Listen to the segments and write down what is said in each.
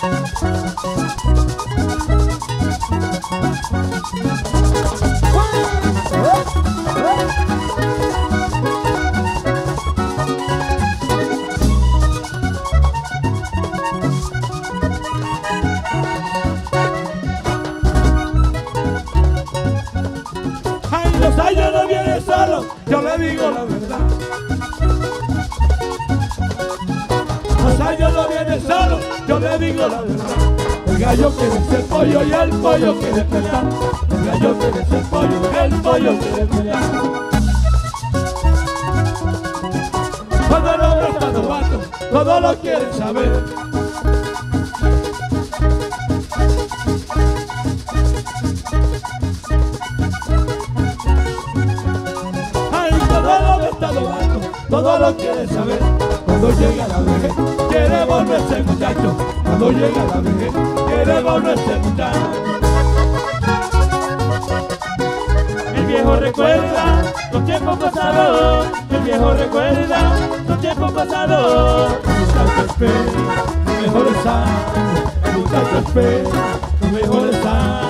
Ay, los años no vienen solos, yo le digo la verdad. Los años no vienen solos, yo le digo la verdad. El gallo quiere ser pollo y el pollo quiere pelear. El gallo quiere ser pollo y el pollo quiere pelear. Cuando el hombre está novato, todos lo quieren saber. Ay, cuando el hombre está novato, todos lo quieren saber. Cuando llega la vejez, quiere volverse muchacho. Cuando llega la vejez, quiere volverse muchacho. El viejo recuerda los tiempos pasados. El viejo recuerda los tiempos pasados. El muchacho espera los mejores años. El muchacho espera los mejores años.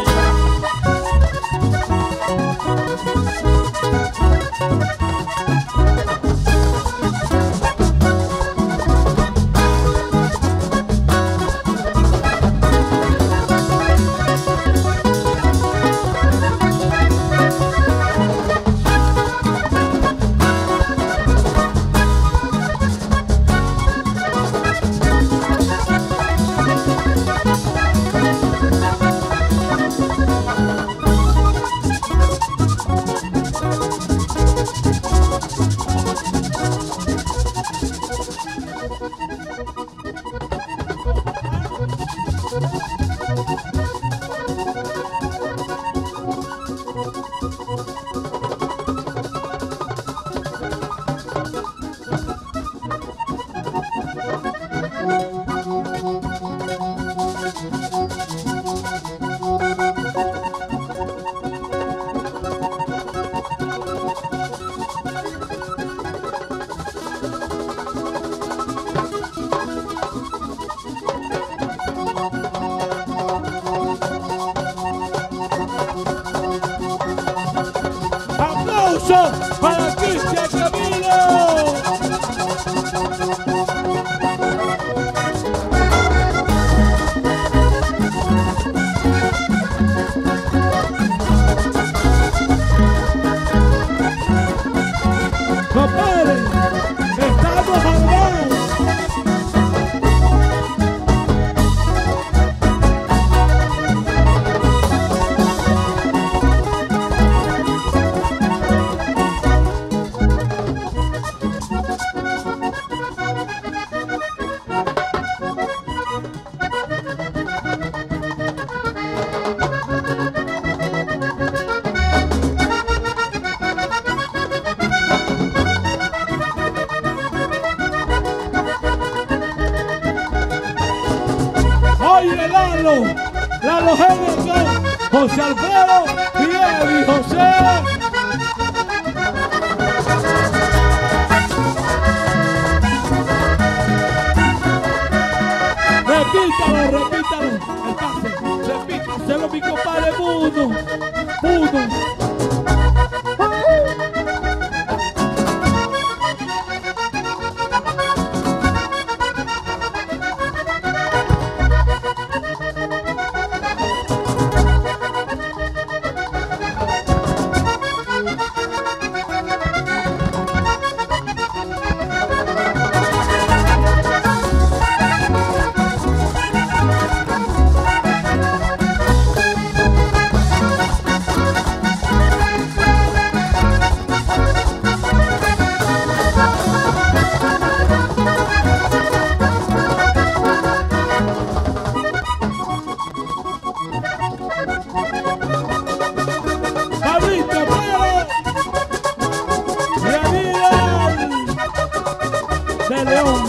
¡Aplausos para Cristian Camilo! Compadre, estamos armados. Oye, Lalo Henrique, José Alfredo y Eddie José. Repítalo, el pase, repítaselo mi compadre Mudo. de León.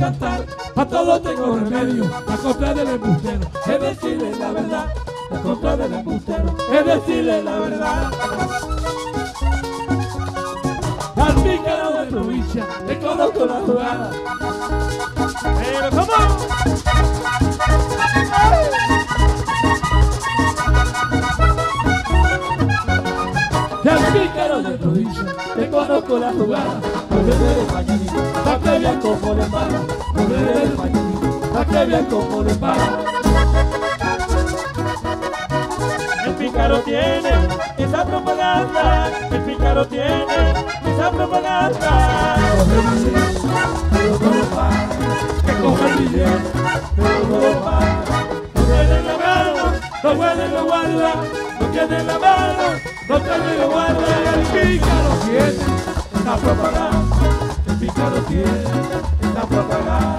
cantar, a todo tengo remedio, la contra del embustero, es decirle la verdad, la contra del embustero, es decirle la verdad. Al pícaro de provincia, le conozco la jugada. Pero ¿cómo? Y al pícaro de provincia, le conozco la jugada. Volveré de mañanito, pa' que vean cómo le para. Volveré de mañanito, pa' que vean cómo le para. El pícaro tiene esa propaganda, el pícaro tiene esa propaganda. Pero no lo paga, que coja el billete, pero no lo paga. No tiene la mano, no puede lo guarda, no tiene la mano, no tiene lo guarda. El pícaro tiene la propaganda, el pícaro tiene la propaganda.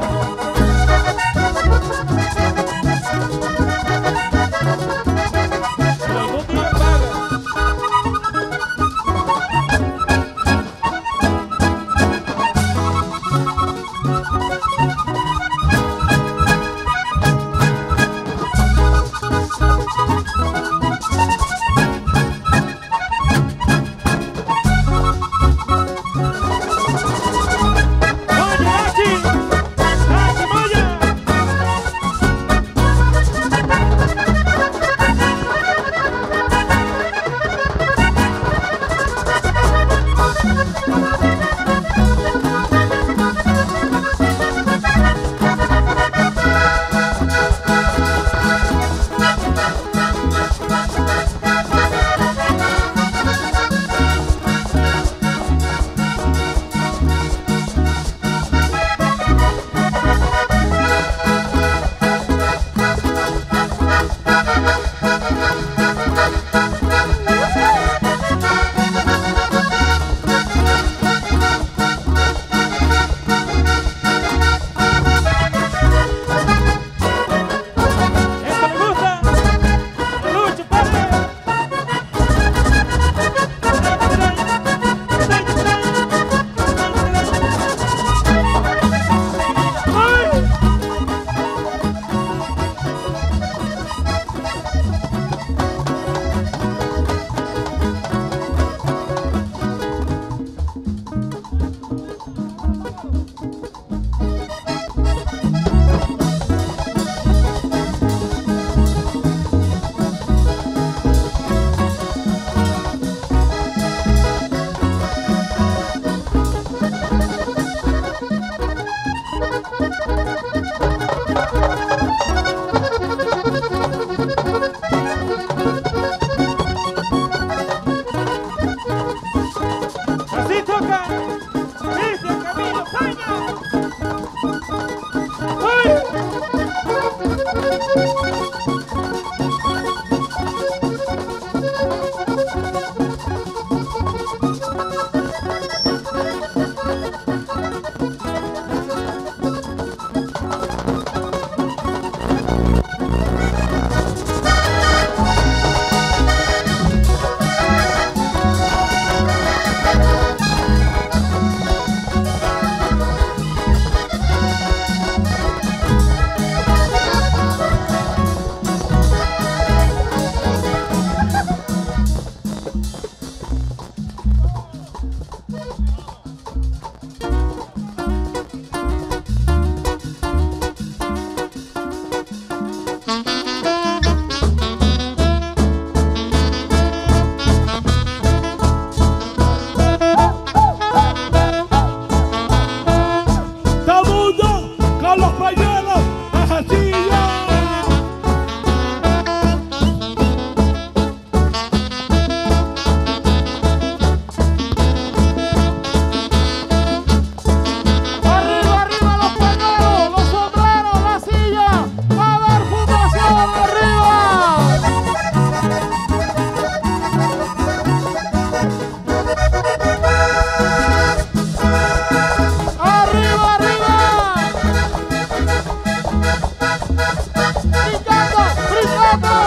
¡Brigada!